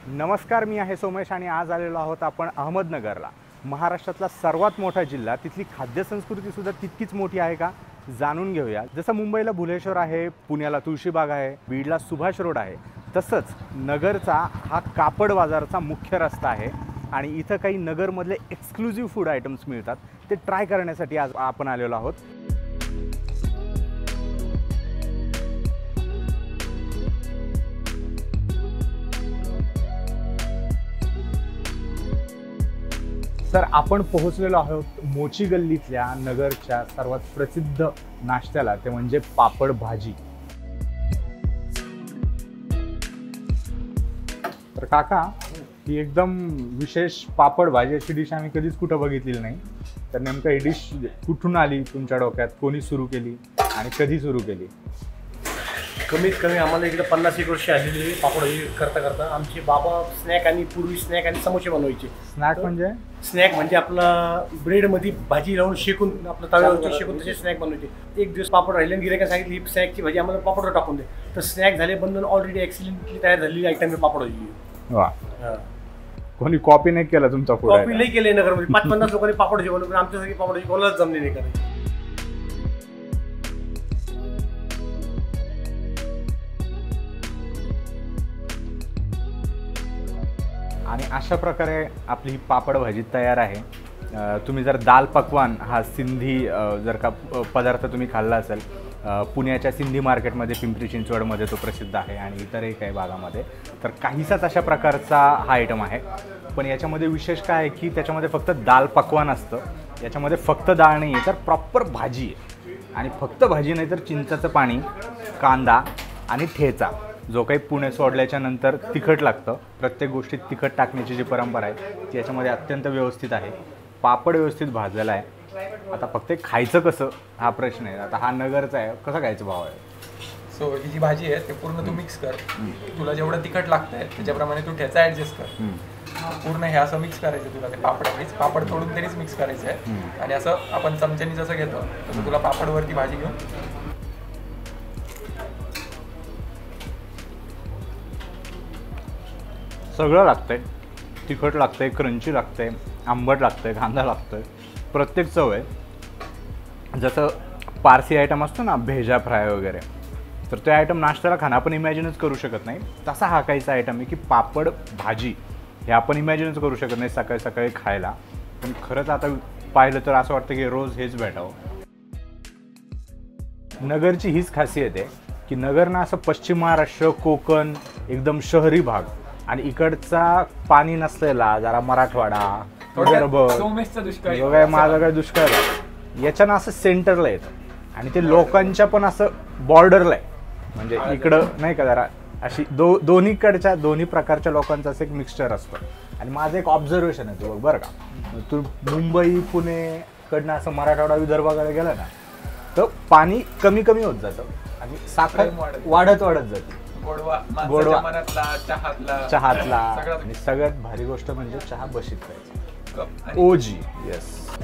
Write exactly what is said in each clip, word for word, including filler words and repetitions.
नमस्कार, मी आहे सोमेश आणि आज आलेलो आहोत आपण अहमदनगरला। महाराष्ट्रातला सर्वात मोठा जिल्हा, तिथली खाद्य संस्कृती सुद्धा तितकीच मोठी आहे का जाणून घेऊया। जसं मुंबईला भुलेश्वर आहे, पुण्याला तुळशीबाग आहे, बीडला सुभाष रोड आहे, तसंच नगरचा हा कापड बाजाराचा मुख्य रस्ता आहे आणि इथं काही नगरमधले एक्सक्लुझिव्ह फूड आयटम्स मिळतात, ते ट्राय करण्यासाठी आज आपण आलेलो आहोत। तर आपण पोहोचलेलो आहोत मोची गल्लीतल्या नगरच्या सर्वात प्रसिद्ध नाश्त्याला, ते म्हणजे पापड भाजी। तर काका, ही एकदम विशेष पापड भाजी अशी डिश आम्ही कधीच कुठं बघितलेली नाही। तर नेमकं ही डिश कुठून आली तुमच्या डोक्यात, कोणी सुरू केली आणि कधी सुरू केली? कमीत कमी आम्हाला इकडे पन्नास एक वर्ष आलेली पापड भाजी करता करता। आमचे बाबा स्नॅक आणि पूर्वी स्नॅक आणि समोसे बनवायचे। स्नॅक म्हणजे स्नॅक म्हणजे आपला ब्रेड मध्ये भाजी लावून शेकून आपलं तव्यावरती शेकून तसे स्नॅक बनवायचे। एक दिवस पापड राहिले गिरायका सांगितली ही स्नॅकची भाजी आम्हाला पापडवर टाकून दे, तर स्नॅक झाले बनवून ऑलरेडी एक्सिलेंटली तयार झालेली आयटम आहे पापड भाजी। वा, कोणी कॉपी नाही केला तुमचा? कॉपी नाही केले नगरमध्ये। पाच पन्नास लोकांनी पापड भाजी बनवली, आमच्यासाठी पापड भाजी कोणालाच जमले नाही करायची। आणि अशा प्रकारे आपली ही पापड भाजी तयार आहे। तुम्ही जर दाल पकवान हा सिंधी जर का पदार्थ तुम्ही खाल्ला असेल, पुण्याच्या सिंधी मार्केटमध्ये पिंपरी चिंचवडमध्ये तो प्रसिद्ध आहे आणि इतरही काही भागामध्ये, तर काहीसाच अशा प्रकारचा हा आयटम आहे। पण याच्यामध्ये विशेष काय आहे की त्याच्यामध्ये फक्त दाल पकवान असतं, याच्यामध्ये फक्त डाळ नाही आहे तर प्रॉपर भाजी आहे। आणि फक्त भाजी नाही तर चिंचाचं पाणी, कांदा आणि ठेचा, जो काही पुणे सोडल्याच्या नंतर तिखट लागतं। प्रत्येक गोष्टीत तिखट टाकण्याची जी परंपरा आहे ती याच्यामध्ये अत्यंत व्यवस्थित आहे। पापड व्यवस्थित भाजलेला आहे। आता फक्त खायचं कसं हा प्रश्न आहे। आता हा नगरचा आहे, कसं खायचं भाव आहे? सो ही जी भाजी आहे ते पूर्ण तू मिक्स कर, तुला जेवढं तिखट लागतंय त्याच्याप्रमाणे तू ठेचा ॲडजस्ट कर। पूर्ण हे असं मिक्स करायचं तुला, ते पापड पापड तोडून तरीच मिक्स करायचं आहे। आणि असं आपण चमच्यानी जसं घेतो तसं तुला पापडवरती भाजी घेऊन सगळं लागतंय। तिखट लागतंय, क्रंची लागतंय, आंबट लागतंय, कांदा लागतोय, प्रत्येक चव आहे। जसं पारसी आयटम असतो ना, भेजा फ्राय वगैरे, तर ते आयटम नाश्त्याला खाणं आपण इमॅजिनच करू शकत नाही, तसा हा काहीचा आयटम आहे की पापड भाजी हे आपण इमॅजिनच करू शकत नाही सकाळी सकाळी खायला। पण खरंच आता पाहिलं तर असं वाटतं की रोज हेच भेटावं। नगरची हीच खासियत आहे की नगर ना असं पश्चिम महाराष्ट्र, कोकण, एकदम शहरी भाग आणि इकडचा पाणी नसलेला जरा मराठवाडा, विदर्भ, काय माझा काय दुष्काळ आहे, याच्यानं असं सेंटरला येतं आणि ते लोकांच्या पण असं बॉर्डरला आहे। म्हणजे इकडं नाही का, जरा अशी दो दोन्हीकडच्या दोन्ही प्रकारच्या लोकांचं असं एक मिक्सचर असतं। आणि माझं एक ऑब्झर्वेशन आहे, तू बघ बरं का, तू मुंबई पुणेकडनं असं मराठवाडा विदर्भाकडे गेला ना तर पाणी कमी कमी होत जातं आणि साखर वाढत वाढत जाते। गोडवा चहातला आणि सगळ्यात भारी गोष्ट म्हणजे चहा बशीत प्यायचा, ओजी। यस,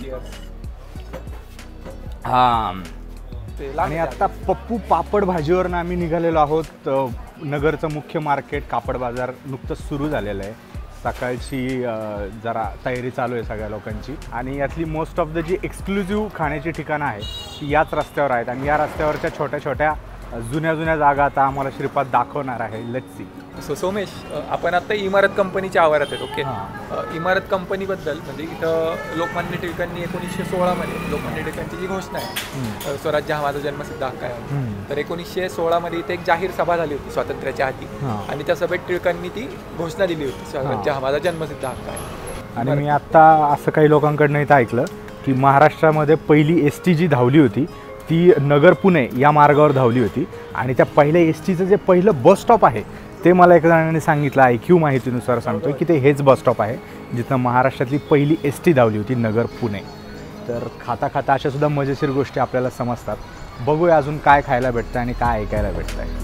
हा। आणि आता पप्पू पापड भाजीवर आम्ही निघालेलो आहोत। नगरचं मुख्य मार्केट कापड बाजार नुकतंच सुरू झालेलं आहे। सकाळची जरा तयारी चालू आहे सगळ्या लोकांची आणि यातली मोस्ट ऑफ द जी एक्सक्लुझिव्ह खाण्याची ठिकाणं आहेत ती याच रस्त्यावर आहेत। आणि या रस्त्यावरच्या छोट्या छोट्या जुन्या जुन्या जागा आता आम्हाला श्रीपाद दाखवणार आहे। Let's see. सो सोमेश, आपण आता इमारत कंपनीच्या आवारात आहेत। ओके, इमारत कंपनीबद्दल म्हणजे इथं लोकमान्य टिळकांनी एकोणीसशे सोळामध्ये लोकमान्य टिळकांची जी घोषणा आहे, स्वराज्य हा माझा जन्मसिद्ध हक्क आहे, तर एकोणीसशे सोळामध्ये इथे एक जाहीर सभा झाली होती स्वातंत्र्याच्या आधी आणि त्या सभेत टिळकांनी ती घोषणा दिली होती, स्वराज्य हा माझा जन्मसिद्ध हक्क आहे। आणि मी आता असं काही लोकांकडनं इथं ऐकलं की महाराष्ट्रामध्ये पहिली एस टी जी धावली होती ती नगर पुणे या मार्गावर धावली होती आणि त्या पहिल्या एस टीचं जे पहिलं बस स्टॉप आहे ते मला एका जणांनी सांगितलं, आय क्यू माहितीनुसार सांगतो की ते हेच बस स्टॉप आहे जिथं महाराष्ट्रातली पहिली एस टी धावली होती, नगर पुणे। तर खाता खाता अशा सुद्धा मजेशीर गोष्टी आपल्याला समजतात। बघूया अजून काय खायला भेटतं आणि काय ऐकायला भेटतं आहे।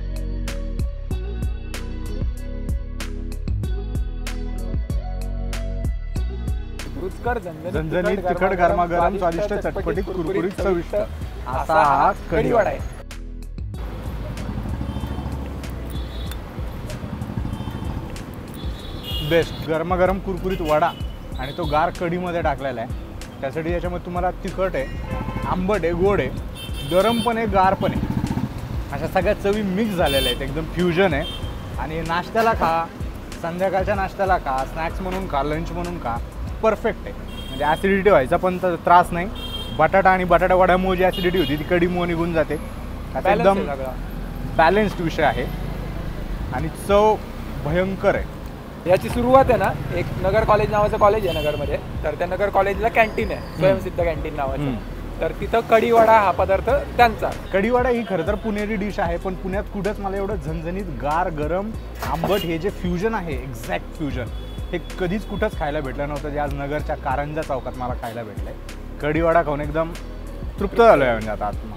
रुचकर झणझणीत तिखट गरमागरम स्वादिष्ट चटपटीत कुरकुरीत चविष्ट असा हा कढीवडा आहे। बेस्ट. गरमागरम कुरकुरीत वडा आणि तो गार कढीमध्ये टाकलेला आहे. त्यासाठी याच्यामध्ये तुम्हाला तिखट आहे, आंबट आहे, गोड आहे, गरम पण आहे, गार पण आहे. अशा सगळ्या चवी मिक्स झालेल्या आहेत, एकदम फ्युजन आहे. आणि नाश्त्याला खा, संध्याकाळच्या नाश्त्याला खा, स्नॅक्स म्हणून खा, लंच म्हणून खा, परफेक्ट आहे. म्हणजे ॲसिडिटी व्हायचा पण त्रास नाही. बटाटा आणि बटाटा वड्यामुळे जी ॲसिडिटी होती ती कढीमुळे निघून जाते. आता एकदम बॅलन्स्ड विषय आहे आणि चव भयंकर आहे. याची सुरुवात आहे ना, एक नगर कॉलेज नावाचं कॉलेज आहे नगरमध्ये, तर त्या नगर कॉलेजला कॅन्टीन आहे, स्वयंसिद्ध कॅन्टीन नावाचं. तर तिथं कढीवडा हा पदार्थ त्यांचा. कढीवडा ही खरं तर पुणेरी डिश आहे, पण पुण्यात कुठंच मला एवढं झणझणीत गार गरम आंबट हे जे फ्युजन आहे, एक्झॅक्ट फ्युजन, हे कधीच कुठंच खायला भेटलं नव्हतं, जे आज नगरच्या कारंजा चौकात मला खायला भेटलंय. कढीवडा खाऊन एकदम तृप्त झालो आहे. म्हणजे आता आत्मा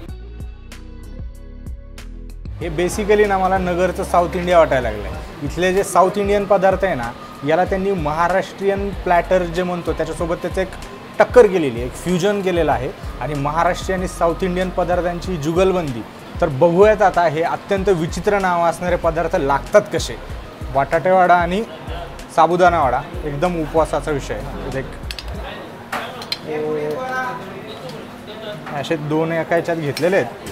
हे बेसिकली ना मला नगरचं साऊथ इंडिया वाटायला लागलं आहे. इथले जे साऊथ इंडियन पदार्थ आहे ना, याला त्यांनी महाराष्ट्रीयन प्लॅटर जे म्हणतो त्याच्यासोबत त्याचं एक टक्कर केलेली आहे, एक फ्युजन केलेलं आहे. आणि महाराष्ट्रीय आणि साऊथ इंडियन पदार्थांची जुगलबंदी. तर बघूयात आता हे अत्यंत विचित्र नाव असणारे पदार्थ लागतात कसे. बटाटेवडा आणि साबुदाणा वडा एकदम उपवासाचा विषय आहे. असे दोन एका याच्यात घेतलेले आहेत.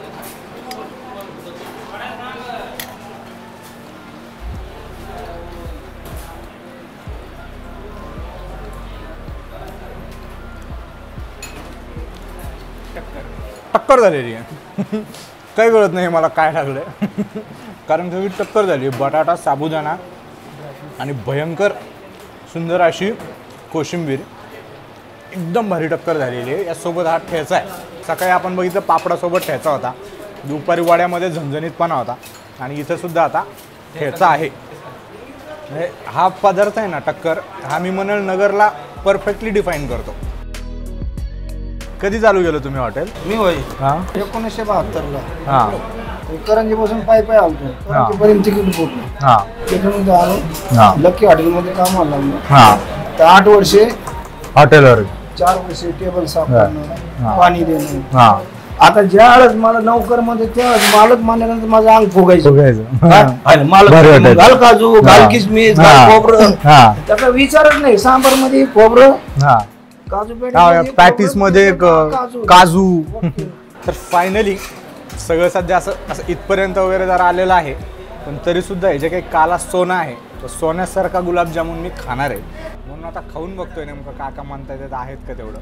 टक्कर झालेली आहे. काही कळत नाही मला काय लागलं कारण सगळी टक्कर झाली. बटाटा, साबुदाणा आणि भयंकर सुंदर अशी कोशिंबीर, एकदम भारी टक्कर झालेली आहे. यासोबत हा ठेचा आहे. सकाळी आपण बघितलं पापडासोबत ठेचा होता, दुपारी वड्यामध्ये झणझणीतपणा होता आणि इथंसुद्धा आता ठेचा आहे. हा पदार्थ आहे ना टक्कर, हा मी म्हणाल नगरला परफेक्टली डिफाईन करतो. कधी चालू गेलो तुम्ही हॉटेल? मी होय हां एकोणीसशे बहात्तरला. हां करंजीपासून पायी पायी आलतो, करंजीपर्यंत तिकीट पोहोचलो. हां तिकडून आलो, हां लकी हॉटेलमध्ये काम आलं लागलं. हां तर आठ वर्षे हॉटेलवर, चार वर्षे टेबल साफ करणं, पाणी देणं. हां आता ज्या वेळेस मला नोकर मध्ये त्यावेळेस मालक मानल्यानंतर माझं अंग फुगायचं. बघायचं मालक घाल काजू, घाल किसमिस, घाल खोबरं, हां त्याचा विचारच नाही. सांबार मध्ये खोबरं, हां काजू पॅटीस मध्ये काजू. तर फायनली सगळं सध्या असं असं इथपर्यंत वगैरे जरा आलेलं आहे, पण तरीसुद्धा हे जे काही काला सोना आहे तो सोन्यासारखा गुलाबजामुन मी खाणार आहे. म्हणून आता खाऊन बघतोय नेमकं काका म्हणता येत आहेत का तेवढं.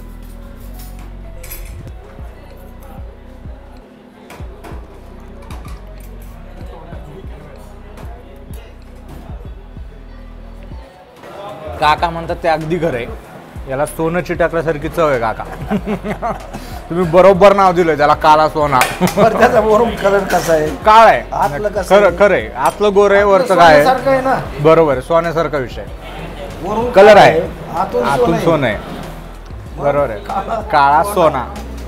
काका म्हणतात ते अगदी खरं आहे. याला सोनं चिटाकल्यासारखी चव आहे काका. तुम्ही बरोबर नाव दिलंय त्याला, काला सोना. त्याचा वरून कलर कसा आहे? काळ आहे. आतलं कसं खरं खरं आहे. आतलं गोर आहे, वरचं काय आहे ना. बरोबर आहे, सोन्यासारखा विषय. वरून कलर आहे, आतून आतून सोनं आहे. बरोबर आहे, काळा सोना.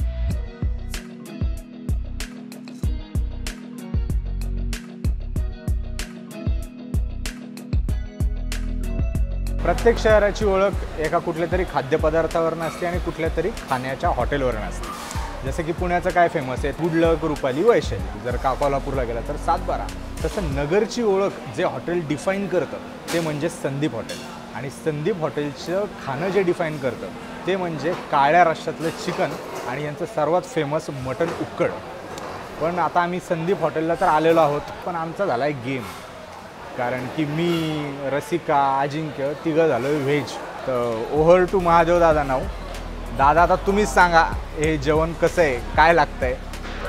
प्रत्येक शहराची ओळख एका कुठल्या तरी खाद्यपदार्थावर नसते आणि कुठल्या तरी खाण्याच्या हॉटेलवर नसते. जसं की पुण्याचं काय फेमस आहे, गुडलक, रुपाली, वैशाली. जर का कोल्हापूरला गेला तर सातबारा. तसं नगरची ओळख जे हॉटेल डिफाईन करतं ते म्हणजे संदीप हॉटेल. आणि संदीप हॉटेलचं खाणं जे डिफाईन करतं ते म्हणजे काळ्या रश्श्यातलं चिकन आणि यांचं सर्वात फेमस मटण उक्कड. पण आता आम्ही संदीप हॉटेलला तर आलेलो आहोत, पण आमचा झाला आहे गेम. कारण की मी, रसिका, अजिंक्य तिघं झालो आहे व्हेज. तर ओव्हर टू महादेव दादा नाव. दादा आता तुम्हीच सांगा हे जेवण कसं आहे, काय लागतं आहे.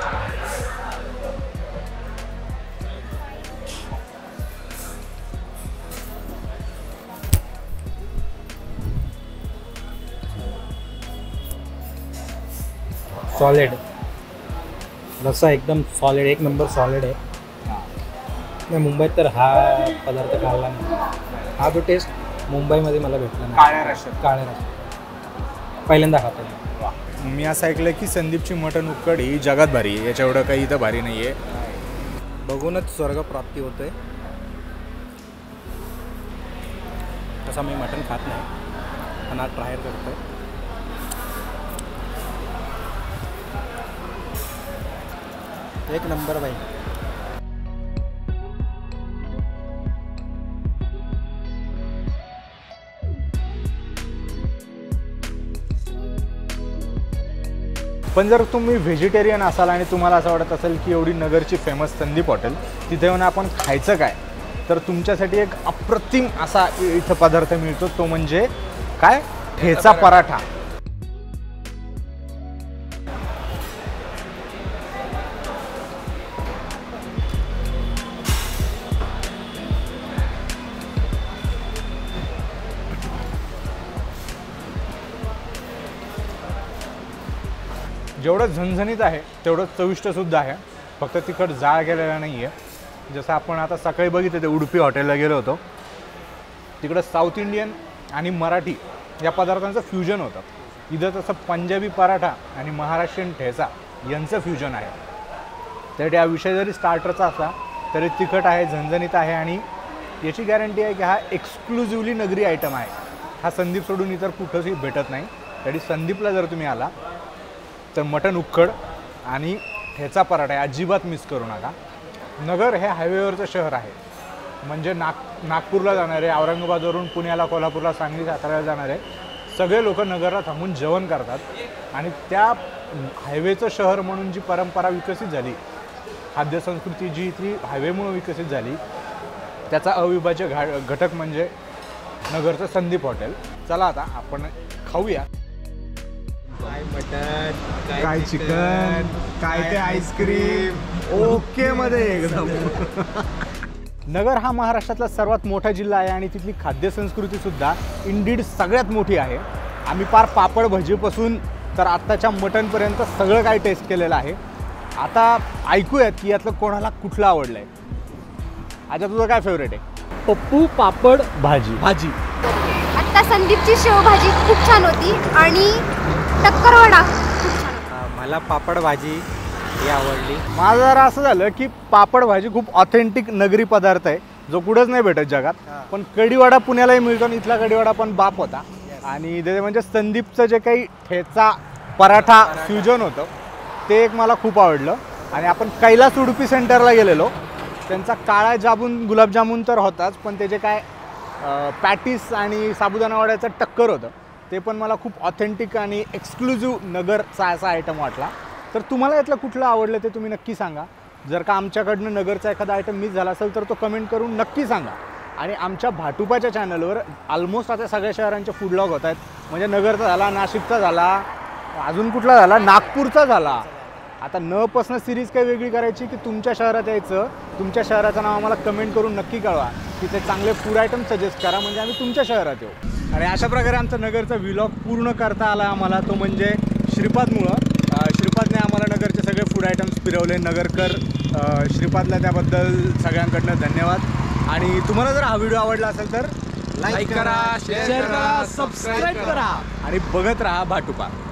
सॉलिड रस्सा एकदम सॉलिड, एक नंबर सॉलिड आहे. नाही मुंबईत तर हा पदार्थ खाल्ला नाही. हा जो टेस्ट मुंबईमध्ये मला भेटला नाही. काळ्या रश्श्यात काळ्या रश्श्यात पहिल्यांदा खातो. मी असं ऐकलं की संदीपची मटण उक्कड ही जगात भारी आहे, याच्या एवढं काही इथं भारी नाही आहे. बघूनच स्वर्ग प्राप्ती होते. तसा मी मटण खात नाही, पण आज ट्राय करतो. एक नंबर भाई. पण जर तुम्ही व्हेजिटेरियन असाल आणि तुम्हाला असं वाटत असेल की एवढी नगरची फेमस संदीप हॉटेल तिथे येऊन आपण खायचं काय, तर तुमच्यासाठी एक अप्रतिम असा इथं पदार्थ मिळतो, तो म्हणजे काय, ठेचा पराठा. जेवढं झणझणीत आहे तेवढं चविष्टसुद्धा आहे, फक्त तिखट जाळ गेलेला नाही आहे. जसं आपण आता सकाळी बघितलं ते उडुपी हॉटेलला गेलो होतो, तिकडं साऊथ इंडियन आणि मराठी या पदार्थांचं फ्युजन होतं. इथं तसं पंजाबी पराठा आणि महाराष्ट्रीयन ठेचा यांचं फ्युजन आहे. त्यासाठी हा विषय जरी स्टार्टरचा असला तरी तिखट आहे, झणझणीत आहे आणि याची गॅरंटी आहे की हा एक्सक्लुझिव्हली नगरी आयटम आहे. हा संदीप सोडून इतर कुठंही भेटत नाही. त्यासाठी संदीपला जर तुम्ही आला तर मटण उक्कड आणि ठेचा पराठा अजिबात मिस करू नका. नगर हे हायवेवरचं शहर आहे, म्हणजे नाग नागपूरला जाणारे, औरंगाबादवरून पुण्याला, कोल्हापूरला, सांगली, साताऱ्याला जाणारे सगळे लोक नगरला थांबून जेवण करतात. आणि त्या हायवेचं शहर म्हणून जी परंपरा विकसित झाली, खाद्यसंस्कृती जी ती हायवेमुळे विकसित झाली, त्याचा अविभाज्य घा घटक म्हणजे नगरचं संदीप हॉटेल. चला आता आपण खाऊया. काय मटन, काय चिकन, काय ते आईस्क्रीम, ओके मध्ये एकदम. नगर हा महाराष्ट्रातला सर्वात मोठा जिल्हा आहे आणि तिथली खाद्यसंस्कृती सुद्धा इंडीड सगळ्यात मोठी आहे. आम्ही पार पापड भजीपासून तर आत्ताच्या मटनपर्यंत सगळं काही टेस्ट केलेलं आहे. आता ऐकूयात की यातलं कोणाला कुठलं आवडलं आहे. आता तुझं काय फेवरेट आहे? पप्पू पापड भाजी. भाजी आता संदीपची शेवभाजी खूप छान होती आणि टक्कर वडा खूप छान होता. मला पापड भाजी ही आवडली. माझं जरा असं झालं की पापड भाजी खूप ऑथेंटिक नगरी पदार्थ आहे, जो कुठंच नाही भेटत जगात. पण कढीवडा पुण्यालाही मिळतो आणि इथला कढीवडा पण बाप होता. आणि ते म्हणजे संदीपचं जे काही ठेचा पराठा फ्युजन होतं ते एक मला खूप आवडलं. आणि आपण कैलास उडुपी सेंटरला गेलेलो, त्यांचा काळा जामून गुलाबजामुन तर होताच, पण ते जे काय पॅटीस आणि साबुदाणा वड्याचं टक्कर होतं ते पण मला खूप ऑथेंटिक आणि एक्सक्लुझिव्ह नगरचा असा आयटम वाटला. तर तुम्हाला यातलं कुठलं आवडलं ते तुम्ही नक्की सांगा. जर का आमच्याकडनं नगरचा एखादा आयटम मिस झाला असेल तर तो कमेंट करून नक्की सांगा. आणि आमच्या भाटुपाच्या चॅनलवर ऑलमोस्ट आता सगळ्या शहरांचे फूड ब्लॉग होत आहेत. म्हणजे नगरचा झाला, नाशिकचा झाला, अजून कुठला झाला, नागपूरचा झाला. आता न पासनं सिरीज काही वेगळी करायची की तुमच्या शहरात यायचं, तुमच्या शहराचं नाव आम्हाला कमेंट करून नक्की कळवा की ते चांगले फूड आयटम सजेस्ट करा, म्हणजे आम्ही तुमच्या शहरात येऊ. आणि अशा प्रकारे आमचा नगरचा व्लॉग पूर्ण करता आला आम्हाला, तो म्हणजे श्रीपादमुळं. श्रीपादने आम्हाला नगरचे सगळे फूड आयटम्स फिरवले. नगरकर श्रीपादला त्याबद्दल सगळ्यांकडनं धन्यवाद. आणि तुम्हाला जर हा व्हिडिओ आवडला असेल तर लाईक करा, शेअर करा, सबस्क्राईब करा आणि बघत राहा भाटुपा.